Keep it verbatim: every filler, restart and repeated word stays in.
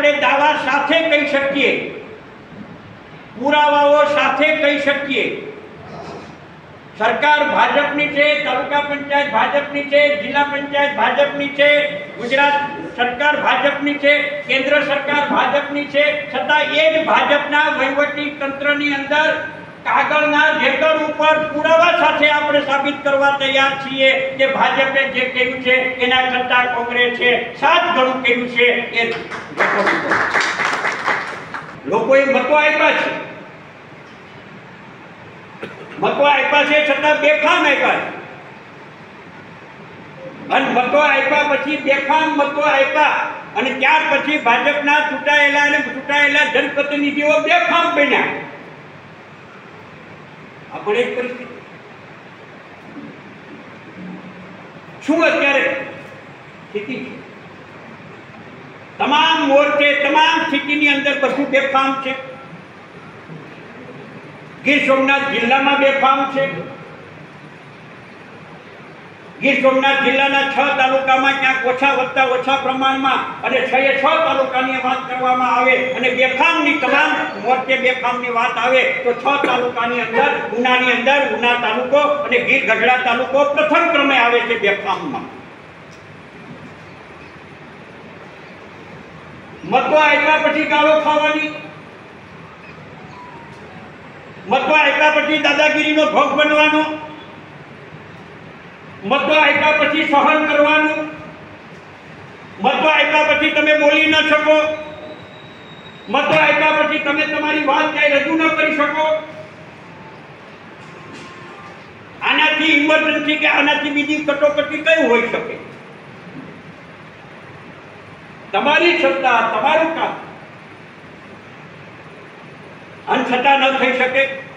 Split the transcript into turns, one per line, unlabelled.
આપણે દાવા સાથે કહી શકીએ, પુરાવાઓ સાથે કહી શકીએ, સરકાર ભાજપની છે, તાલુકા પંચાયત ભાજપની છે, જિલ્લા પંચાયત ભાજપની છે, ગુજરાત સરકાર ભાજપની છે, કેન્દ્ર સરકાર ભાજપની છે, છતાં એ જ ભાજપના વહીવટી તંત્રની અંદર કાગળના રેકર્ડ ઉપર પુરાવા સાથે આપણે સાબિત કરવા તૈયાર છીએ કે ભાજપે જે કહ્યું છે એના કરતા કોંગ્રેસે સાત ગણું કહ્યું છે. એ લોકોએ મતો આપ્યા છે, મતો આપ્યા છે છતાં બેફામ આપ્યા છે. અને મતો આપ્યા પછી બેફામ મતો આપ્યા અને ત્યાર પછી ભાજપના ચૂંટાયેલા અને ચૂંટાયેલા જનપ્રતિનિધિઓ બેફામ બન્યા. આપણે એક પરિસ્થિતિ શું અત્યારે સ્થિતિ છે? તમામ મોરચે તમામ સ્થિતિની અંદર બધું બેફામ છે. ગીર સોમનાથ જિલ્લામાં બેફામ છે. ગીર સોમનાથ જિલ્લાના છ તાલુકામાં ક્યાંક ઓછા વધતા ઓછા પ્રમાણમાં અને છ એ છ તાલુકાની વાત કરવામાં આવે અને બેફામની તમામ મોરચે બેફામની વાત આવે તો છ તાલુકાની અંદર ઉનાની અંદર ઉના તાલુકો અને ગીર ગઢડા તાલુકો પ્રથમ ક્રમે આવે છે બેફામમાં. મતો આપ્યા પછી ગાળો ખાવાની, મતો આપ્યા પછી દાદાગીરીનો ભોગ બનવાનો, મતો આપ્યા પછી સહન કરવાનું, મતો આપ્યા પછી તમે બોલી ન શકો, મતો આપ્યા પછી તમે તમારી વાત ક્યાંય રજૂ ન કરી શકો. આનાથી ઇમરજન્સી કે આનાથી બીજી કટોકટી કઈ હોઈ શકે? તમારી સત્તા, તમારું કામ, અને છતાં ન થઈ શકે.